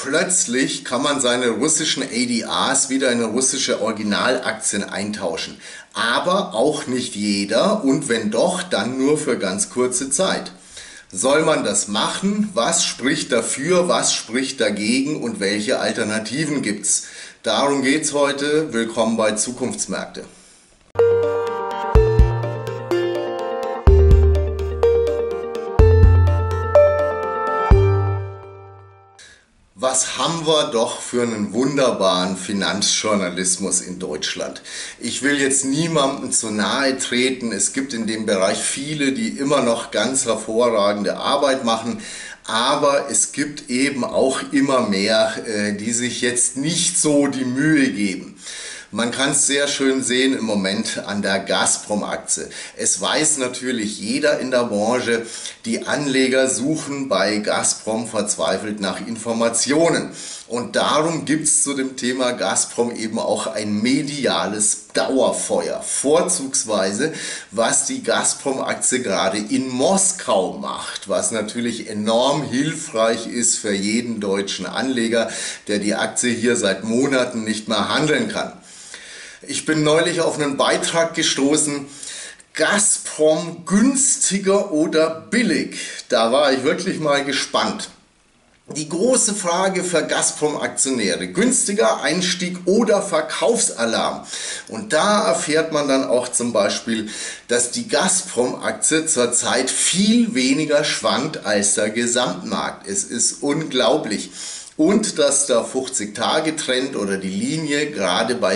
Plötzlich kann man seine russischen ADRs wieder in russische Originalaktien eintauschen. Aber auch nicht jeder und wenn doch, dann nur für ganz kurze Zeit. Soll man das machen? Was spricht dafür? Was spricht dagegen? Und welche Alternativen gibt's? Darum geht's heute. Willkommen bei Zukunftsmärkte. Was haben wir doch für einen wunderbaren Finanzjournalismus in Deutschland? Ich will jetzt niemandem zu nahe treten. Es gibt in dem Bereich viele, die immer noch ganz hervorragende Arbeit machen. Aber es gibt eben auch immer mehr, die sich jetzt nicht so die Mühe geben. Man kann es sehr schön sehen im Moment an der Gazprom-Aktie. Es weiß natürlich jeder in der Branche, die Anleger suchen bei Gazprom verzweifelt nach Informationen. Und darum gibt es zu dem Thema Gazprom eben auch ein mediales Dauerfeuer. Vorzugsweise, was die Gazprom-Aktie gerade in Moskau macht, was natürlich enorm hilfreich ist für jeden deutschen Anleger, der die Aktie hier seit Monaten nicht mehr handeln kann. Ich bin neulich auf einen Beitrag gestoßen, Gazprom günstiger oder billig. Da war ich wirklich mal gespannt. Die große Frage für Gazprom-Aktionäre, günstiger Einstieg oder Verkaufsalarm. Und da erfährt man dann auch zum Beispiel, dass die Gazprom-Aktie zurzeit viel weniger schwankt als der Gesamtmarkt. Es ist unglaublich. Und dass der 50-Tage-Trend oder die Linie gerade bei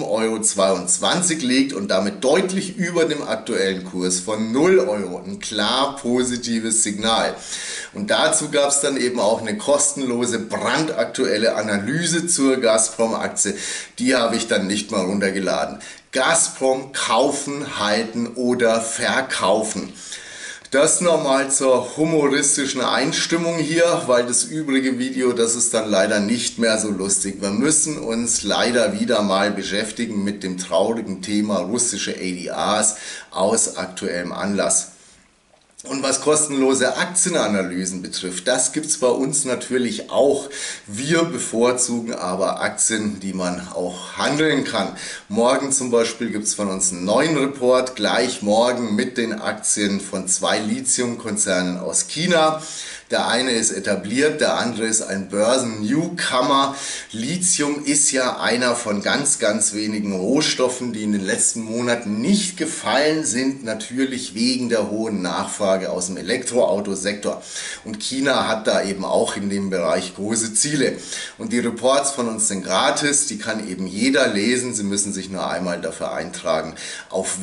7,22 € liegt und damit deutlich über dem aktuellen Kurs von 0 €. Ein klar positives Signal. Und dazu gab es dann eben auch eine kostenlose, brandaktuelle Analyse zur Gazprom-Aktie. Die habe ich dann nicht mal runtergeladen. Gazprom kaufen, halten oder verkaufen. Das nochmal zur humoristischen Einstimmung hier, weil das übrige Video, das ist dann leider nicht mehr so lustig. Wir müssen uns leider wieder mal beschäftigen mit dem traurigen Thema russische ADRs aus aktuellem Anlass. Und was kostenlose Aktienanalysen betrifft, das gibt es bei uns natürlich auch. Wir bevorzugen aber Aktien, die man auch handeln kann. Morgen zum Beispiel gibt es von uns einen neuen Report, gleich morgen mit den Aktien von 2 Lithium-Konzernen aus China. Der eine ist etabliert, der andere ist ein Börsen-Newcomer. Lithium ist ja einer von ganz wenigen Rohstoffen, die in den letzten Monaten nicht gefallen sind, natürlich wegen der hohen Nachfrage aus dem Elektroautosektor. Und China hat da eben auch in dem Bereich große Ziele. Und die Reports von uns sind gratis, die kann eben jeder lesen. Sie müssen sich nur einmal dafür eintragen auf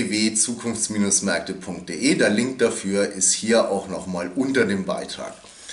www.zukunfts-märkte.de. Der Link dafür ist hier auch nochmal unter dem Beitrag.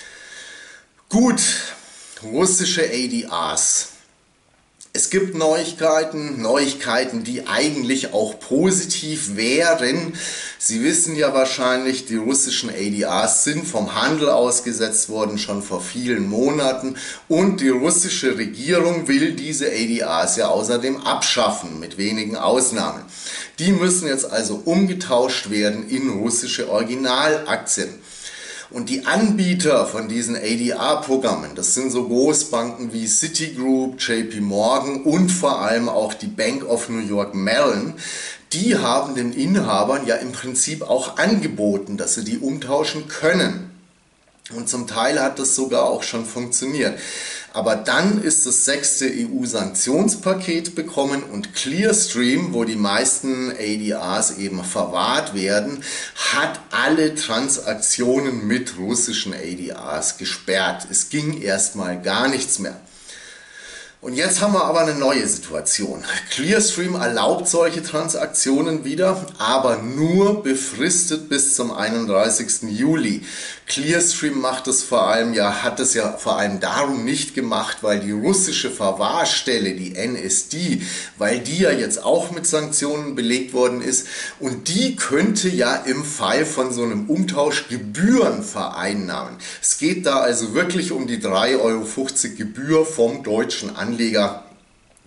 Gut, russische ADRs. Es gibt Neuigkeiten, die eigentlich auch positiv wären. Sie wissen ja wahrscheinlich, die russischen ADRs sind vom Handel ausgesetzt worden, schon vor vielen Monaten. Und die russische Regierung will diese ADRs ja außerdem abschaffen, mit wenigen Ausnahmen. Die müssen jetzt also umgetauscht werden in russische Originalaktien. Und die Anbieter von diesen ADR-Programmen, das sind so Großbanken wie Citigroup, JP Morgan und vor allem auch die Bank of New York Mellon, die haben den Inhabern ja im Prinzip auch angeboten, dass sie die umtauschen können. Und zum Teil hat das sogar auch schon funktioniert. Aber dann ist das 6. EU-Sanktionspaket bekommen und Clearstream, wo die meisten ADRs eben verwahrt werden, hat alle Transaktionen mit russischen ADRs gesperrt. Es ging erstmal gar nichts mehr. Und jetzt haben wir aber eine neue Situation. Clearstream erlaubt solche Transaktionen wieder, aber nur befristet bis zum 31. Juli. Clearstream hat es vor allem darum nicht gemacht, weil die russische Verwahrstelle, die NSD, weil die ja jetzt auch mit Sanktionen belegt worden ist und die könnte ja im Fall von so einem Umtausch Gebühren vereinnahmen. Es geht da also wirklich um die 3,50 € Gebühr vom deutschen Anleger,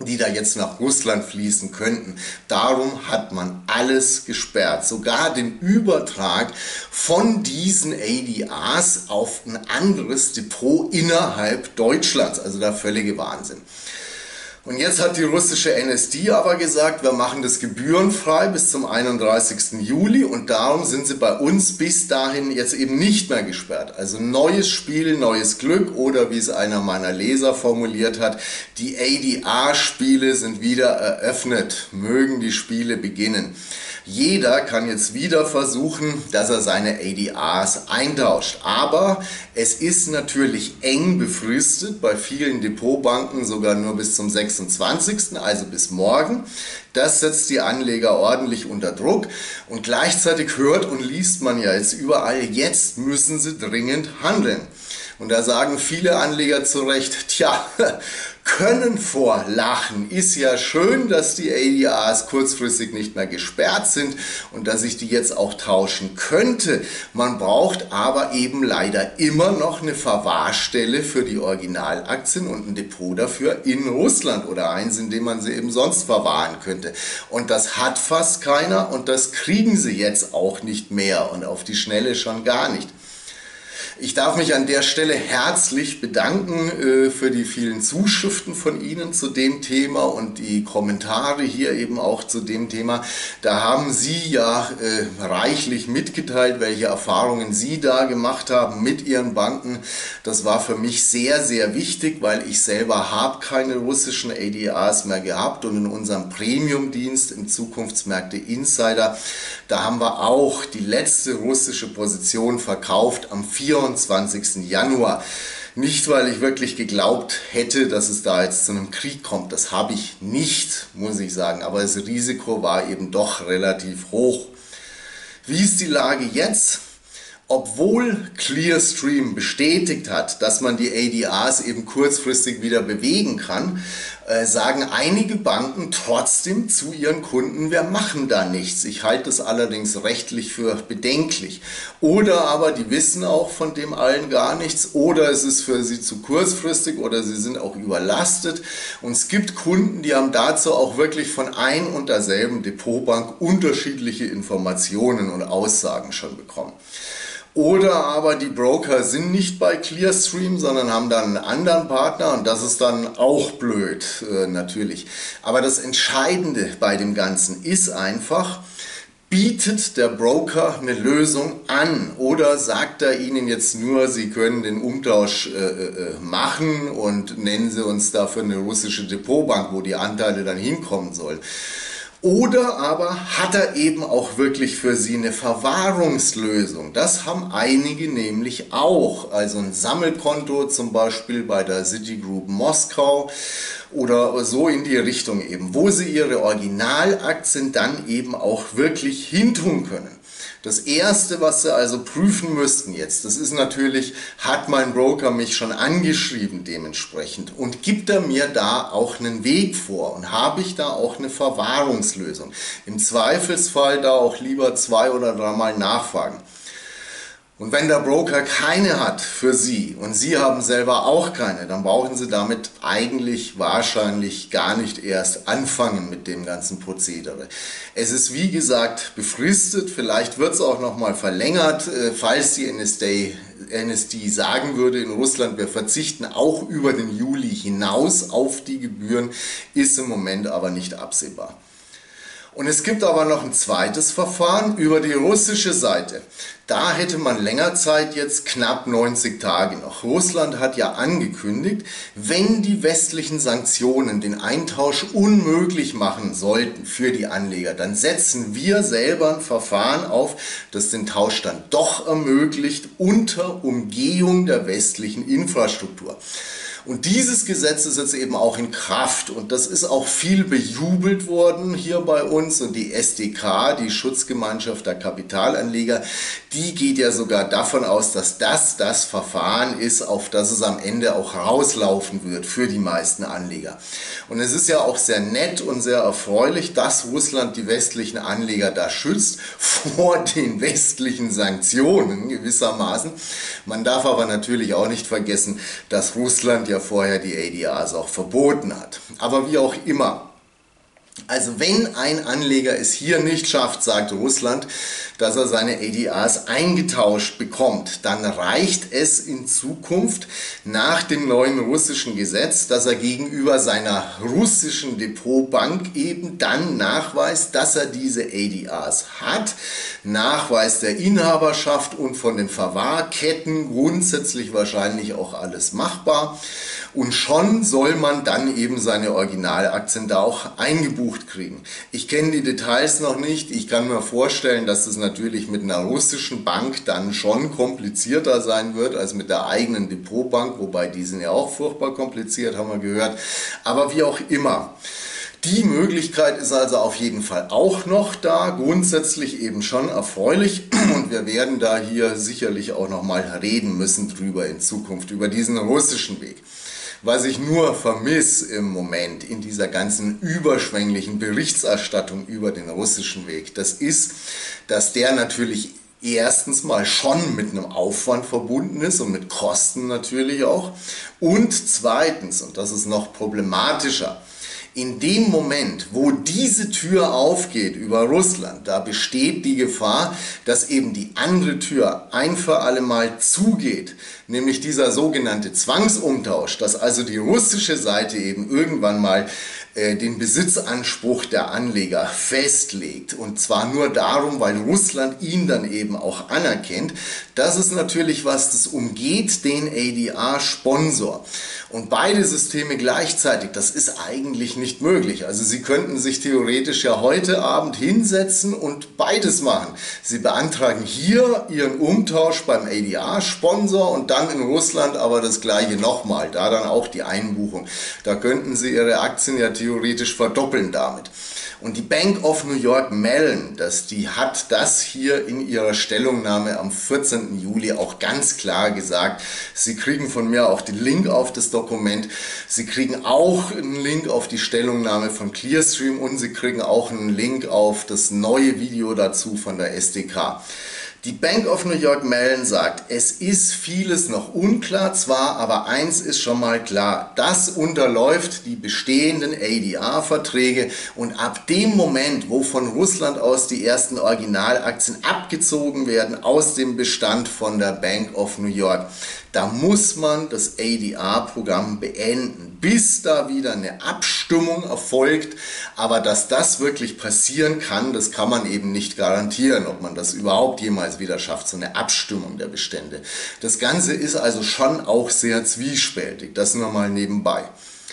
die da jetzt nach Russland fließen könnten. Darum hat man alles gesperrt. Sogar den Übertrag von diesen ADRs auf ein anderes Depot innerhalb Deutschlands. Also der völlige Wahnsinn. Und jetzt hat die russische NSD aber gesagt, wir machen das gebührenfrei bis zum 31. Juli und darum sind sie bei uns bis dahin jetzt eben nicht mehr gesperrt. Also neues Spiel, neues Glück oder wie es einer meiner Leser formuliert hat, die ADR-Spiele sind wieder eröffnet, mögen die Spiele beginnen. Jeder kann jetzt wieder versuchen, dass er seine ADRs eintauscht. Aber es ist natürlich eng befristet, bei vielen Depotbanken sogar nur bis zum 26., also bis morgen. Das setzt die Anleger ordentlich unter Druck und gleichzeitig hört und liest man ja jetzt überall, jetzt müssen sie dringend handeln. Und da sagen viele Anleger zu Recht, tja, können vor Lachen. Ist ja schön, dass die ADRs kurzfristig nicht mehr gesperrt sind und dass ich die jetzt auch tauschen könnte. Man braucht aber eben leider immer noch eine Verwahrstelle für die Originalaktien und ein Depot dafür in Russland oder eins, in dem man sie eben sonst verwahren könnte. Und das hat fast keiner und das kriegen sie jetzt auch nicht mehr und auf die Schnelle schon gar nicht. Ich darf mich an der Stelle herzlich bedanken für die vielen Zuschriften von Ihnen zu dem Thema und die Kommentare hier eben auch zu dem Thema. Da haben Sie ja reichlich mitgeteilt, welche Erfahrungen Sie da gemacht haben mit Ihren Banken. Das war für mich sehr, sehr wichtig, weil ich selber habe keine russischen ADRs mehr gehabt und in unserem Premium-Dienst im Zukunftsmärkte Insider, da haben wir auch die letzte russische Position verkauft am 24. Januar. Nicht, weil ich wirklich geglaubt hätte, dass es da jetzt zu einem Krieg kommt. Das habe ich nicht, muss ich sagen. Aber das Risiko war eben doch relativ hoch. Wie ist die Lage jetzt? Obwohl Clearstream bestätigt hat, dass man die ADRs eben kurzfristig wieder bewegen kann, sagen einige Banken trotzdem zu ihren Kunden, wir machen da nichts. Ich halte es allerdings rechtlich für bedenklich. Oder aber die wissen auch von dem allen gar nichts oder es ist für sie zu kurzfristig oder sie sind auch überlastet. Und es gibt Kunden, die haben dazu auch wirklich von ein und derselben Depotbank unterschiedliche Informationen und Aussagen schon bekommen. Oder aber die Broker sind nicht bei Clearstream, sondern haben dann einen anderen Partner und das ist dann auch blöd, natürlich. Aber das Entscheidende bei dem Ganzen ist einfach, bietet der Broker eine Lösung an oder sagt er Ihnen jetzt nur, Sie können den Umtausch machen und nennen Sie uns dafür eine russische Depotbank, wo die Anteile dann hinkommen sollen. Oder aber hat er eben auch wirklich für Sie eine Verwahrungslösung. Das haben einige nämlich auch. Also ein Sammelkonto zum Beispiel bei der Citigroup Moskau oder so in die Richtung eben, wo Sie Ihre Originalaktien dann eben auch wirklich hintun können. Das Erste, was Sie also prüfen müssten jetzt, das ist natürlich, hat mein Broker mich schon angeschrieben dementsprechend und gibt er mir da auch einen Weg vor und habe ich da auch eine Verwahrungslösung. Im Zweifelsfall da auch lieber 2- oder 3-mal nachfragen. Und wenn der Broker keine hat für Sie und Sie haben selber auch keine, dann brauchen Sie damit eigentlich wahrscheinlich gar nicht erst anfangen mit dem ganzen Prozedere. Es ist wie gesagt befristet, vielleicht wird es auch nochmal verlängert, falls die NSD sagen würde in Russland, wir verzichten auch über den Juli hinaus auf die Gebühren, ist im Moment aber nicht absehbar. Und es gibt aber noch ein zweites Verfahren über die russische Seite. Da hätte man länger Zeit, jetzt knapp 90 Tage noch. Russland hat ja angekündigt, wenn die westlichen Sanktionen den Eintausch unmöglich machen sollten für die Anleger, dann setzen wir selber ein Verfahren auf, das den Tausch dann doch ermöglicht unter Umgehung der westlichen Infrastruktur. Und dieses Gesetz ist jetzt eben auch in Kraft und das ist auch viel bejubelt worden hier bei uns und die SDK, die Schutzgemeinschaft der Kapitalanleger, die geht ja sogar davon aus, dass das Verfahren ist, auf das es am Ende auch rauslaufen wird für die meisten Anleger. Und es ist ja auch sehr nett und sehr erfreulich, dass Russland die westlichen Anleger da schützt vor den westlichen Sanktionen gewissermaßen. Man darf aber natürlich auch nicht vergessen, dass Russland ja vorher die ADRs auch verboten hat. Aber wie auch immer. Also wenn ein Anleger es hier nicht schafft, sagt Russland, dass er seine ADRs eingetauscht bekommt, dann reicht es in Zukunft nach dem neuen russischen Gesetz, dass er gegenüber seiner russischen Depotbank eben dann nachweist, dass er diese ADRs hat, Nachweis der Inhaberschaft und von den Verwahrketten, grundsätzlich wahrscheinlich auch alles machbar. Und schon soll man dann eben seine Originalaktien da auch eingebucht kriegen. Ich kenne die Details noch nicht. Ich kann mir vorstellen, dass das natürlich mit einer russischen Bank dann schon komplizierter sein wird als mit der eigenen Depotbank, wobei die sind ja auch furchtbar kompliziert, haben wir gehört. Aber wie auch immer. Die Möglichkeit ist also auf jeden Fall auch noch da, grundsätzlich eben schon erfreulich, und wir werden da hier sicherlich auch noch mal reden müssen drüber in Zukunft, über diesen russischen Weg. Was ich nur vermisse im Moment in dieser ganzen überschwänglichen Berichterstattung über den russischen Weg, das ist, dass der natürlich erstens mal schon mit einem Aufwand verbunden ist und mit Kosten natürlich auch, und zweitens, und das ist noch problematischer, in dem Moment, wo diese Tür aufgeht über Russland, da besteht die Gefahr, dass eben die andere Tür ein für alle Mal zugeht, nämlich dieser sogenannte Zwangsumtausch, dass also die russische Seite eben irgendwann mal den Besitzanspruch der Anleger festlegt, und zwar nur darum, weil Russland ihn dann eben auch anerkennt. Das ist natürlich was, das umgeht den ADR-Sponsor. Und beide Systeme gleichzeitig, das ist eigentlich nicht möglich. Also Sie könnten sich theoretisch ja heute Abend hinsetzen und beides machen. Sie beantragen hier Ihren Umtausch beim ADR-Sponsor und dann in Russland aber das gleiche nochmal, da dann auch die Einbuchung. Da könnten Sie Ihre Aktien ja theoretisch verdoppeln damit. Und die Bank of New York Mellon, die hat das hier in ihrer Stellungnahme am 14. Juli auch ganz klar gesagt. Sie kriegen von mir auch den Link auf das Dokument. Sie kriegen auch einen Link auf die Stellungnahme von Clearstream und Sie kriegen auch einen Link auf das neue Video dazu von der SDK. Die Bank of New York Mellon sagt, es ist vieles noch unklar zwar, aber eins ist schon mal klar, das unterläuft die bestehenden ADR-Verträge, und ab dem Moment, wo von Russland aus die ersten Originalaktien abgezogen werden aus dem Bestand von der Bank of New York, da muss man das ADR-Programm beenden, bis da wieder eine Abstimmung erfolgt. Aber dass das wirklich passieren kann, das kann man eben nicht garantieren, ob man das überhaupt jemals wieder schafft, so eine Abstimmung der Bestände. Das Ganze ist also schon auch sehr zwiespältig, das nur mal nebenbei.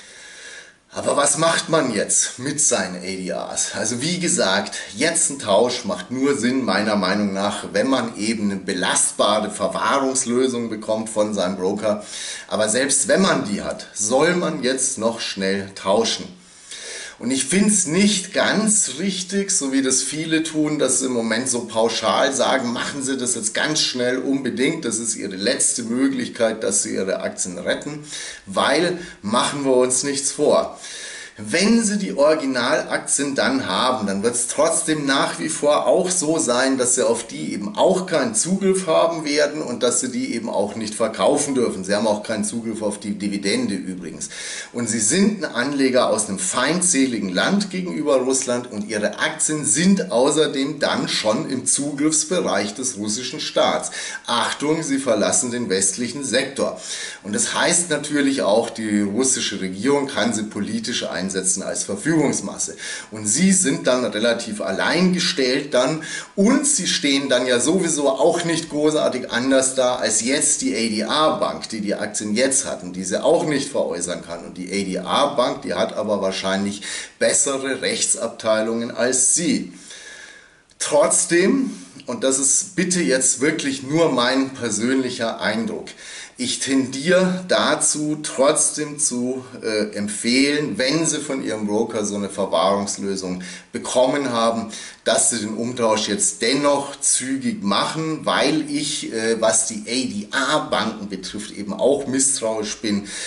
Aber was macht man jetzt mit seinen ADRs? Also wie gesagt, jetzt ein Tausch macht nur Sinn, meiner Meinung nach, wenn man eben eine belastbare Verwahrungslösung bekommt von seinem Broker. Aber selbst wenn man die hat, soll man jetzt noch schnell tauschen. Und ich finde es nicht ganz richtig, so wie das viele tun, dass sie im Moment so pauschal sagen, machen Sie das jetzt ganz schnell unbedingt, das ist Ihre letzte Möglichkeit, dass Sie Ihre Aktien retten, weil, machen wir uns nichts vor. Wenn Sie die Originalaktien dann haben, dann wird es trotzdem nach wie vor auch so sein, dass Sie auf die eben auch keinen Zugriff haben werden und dass Sie die eben auch nicht verkaufen dürfen. Sie haben auch keinen Zugriff auf die Dividende übrigens. Und Sie sind ein Anleger aus einem feindseligen Land gegenüber Russland und Ihre Aktien sind außerdem dann schon im Zugriffsbereich des russischen Staats. Achtung, Sie verlassen den westlichen Sektor. Und das heißt natürlich auch, die russische Regierung kann Sie politisch einsetzen als Verfügungsmasse. Und Sie sind dann relativ alleingestellt dann, und Sie stehen dann ja sowieso auch nicht großartig anders da als jetzt die ADR-Bank, die die Aktien jetzt hat und die sie auch nicht veräußern kann. Und die ADR-Bank, die hat aber wahrscheinlich bessere Rechtsabteilungen als Sie. Trotzdem, und das ist bitte jetzt wirklich nur mein persönlicher Eindruck, ich tendiere dazu, trotzdem zu empfehlen, wenn Sie von Ihrem Broker so eine Verwahrungslösung bekommen haben, dass Sie den Umtausch jetzt dennoch zügig machen, weil ich, was die ADR-Banken betrifft, eben auch misstrauisch bin,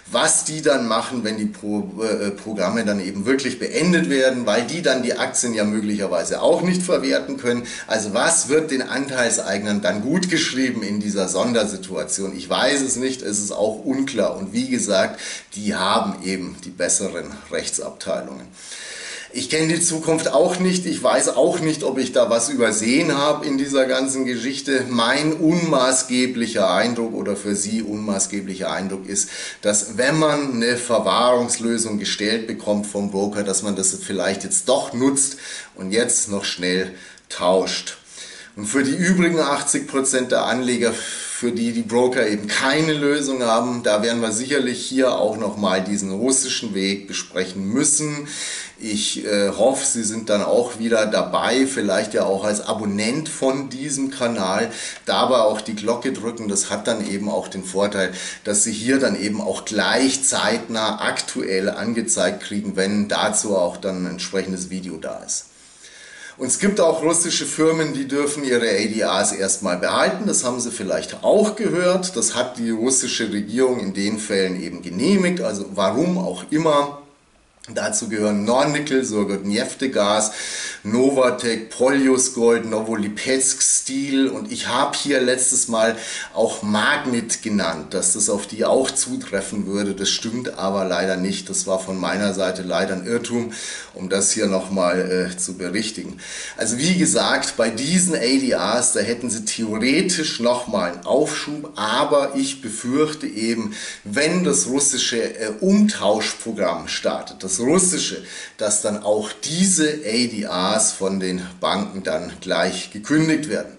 was die dann machen, wenn die Programme dann eben wirklich beendet werden, weil die dann die Aktien ja möglicherweise auch nicht verwerten können. Also was wird den Anteilseignern dann gut geschrieben in dieser Sondersituation? Ich weiß es nicht, es ist auch unklar. Und wie gesagt, die haben eben die besseren Rechtsabteilungen. Ich kenne die Zukunft auch nicht. Ich weiß auch nicht, ob ich da was übersehen habe in dieser ganzen Geschichte. Mein unmaßgeblicher Eindruck oder für Sie unmaßgeblicher Eindruck ist, dass wenn man eine Verwahrungslösung gestellt bekommt vom Broker, dass man das vielleicht jetzt doch nutzt und jetzt noch schnell tauscht. Und für die übrigen 80% der Anleger, für die die Broker eben keine Lösung haben, da werden wir sicherlich hier auch nochmal diesen russischen Weg besprechen müssen. Ich hoffe, Sie sind dann auch wieder dabei, vielleicht ja auch als Abonnent von diesem Kanal, dabei auch die Glocke drücken. Das hat dann eben auch den Vorteil, dass Sie hier dann eben auch gleich zeitnah aktuell angezeigt kriegen, wenn dazu auch dann ein entsprechendes Video da ist. Und es gibt auch russische Firmen, die dürfen ihre ADRs erstmal behalten. Das haben Sie vielleicht auch gehört. Das hat die russische Regierung in den Fällen eben genehmigt. Also warum auch immer. Dazu gehören Nornickel, Surgutneftegas, Novatek, Polyusgold, Novolipetsk Steel und ich habe hier letztes Mal auch Magnit genannt, dass das auf die auch zutreffen würde. Das stimmt aber leider nicht. Das war von meiner Seite leider ein Irrtum, um das hier nochmal zu berichtigen. Also wie gesagt, bei diesen ADRs, da hätten Sie theoretisch nochmal einen Aufschub, aber ich befürchte eben, wenn das russische Umtauschprogramm startet, das russische, dass dann auch diese ADRs von den Banken dann gleich gekündigt werden.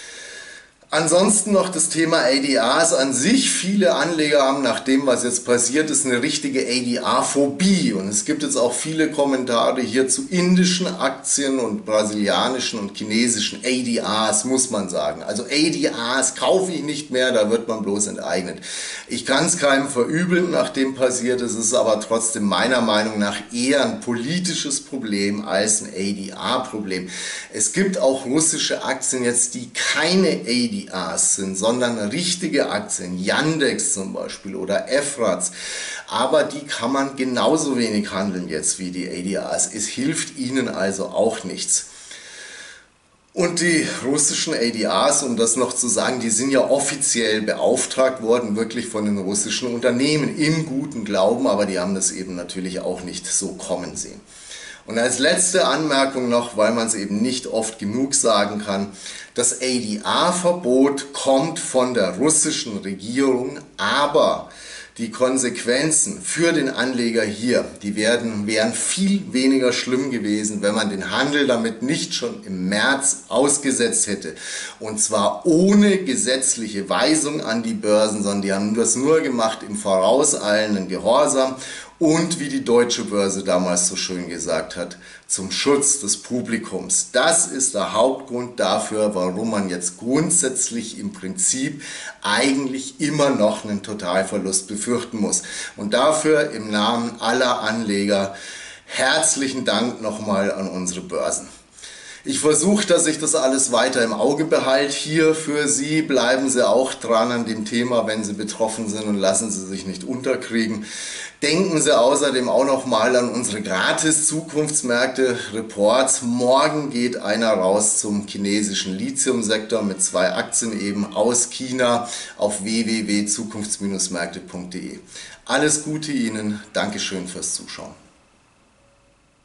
Ansonsten noch das Thema ADRs an sich. Viele Anleger haben nach dem, was jetzt passiert ist, eine richtige ADR-Phobie. Und es gibt jetzt auch viele Kommentare hier zu indischen Aktien und brasilianischen und chinesischen ADRs, muss man sagen. Also ADRs kaufe ich nicht mehr, da wird man bloß enteignet. Ich kann es keinem verübeln, nachdem passiert ist. Es ist aber trotzdem meiner Meinung nach eher ein politisches Problem als ein ADR-Problem. Es gibt auch russische Aktien jetzt, die keine ADRs sind, sondern richtige Aktien, Yandex zum Beispiel oder Efrats, aber die kann man genauso wenig handeln jetzt wie die ADRs. Es hilft ihnen also auch nichts. Und die russischen ADRs, um das noch zu sagen, die sind ja offiziell beauftragt worden, wirklich von den russischen Unternehmen im guten Glauben, aber die haben das eben natürlich auch nicht so kommen sehen. Und als letzte Anmerkung noch, weil man es eben nicht oft genug sagen kann, das ADR-Verbot kommt von der russischen Regierung, aber die Konsequenzen für den Anleger hier, die wären viel weniger schlimm gewesen, wenn man den Handel damit nicht schon im März ausgesetzt hätte. Und zwar ohne gesetzliche Weisung an die Börsen, sondern die haben das nur gemacht im vorauseilenden Gehorsam. Und wie die Deutsche Börse damals so schön gesagt hat, zum Schutz des Publikums. Das ist der Hauptgrund dafür, warum man jetzt grundsätzlich im Prinzip eigentlich immer noch einen Totalverlust befürchten muss. Und dafür im Namen aller Anleger herzlichen Dank nochmal an unsere Börsen. Ich versuche, dass ich das alles weiter im Auge behalte. Hier für Sie bleiben Sie auch dran an dem Thema, wenn Sie betroffen sind und lassen Sie sich nicht unterkriegen. Denken Sie außerdem auch noch mal an unsere gratis Zukunftsmärkte-Reports. Morgen geht einer raus zum chinesischen Lithiumsektor mit 2 Aktien eben aus China auf www.zukunfts-märkte.de. Alles Gute Ihnen, Dankeschön fürs Zuschauen.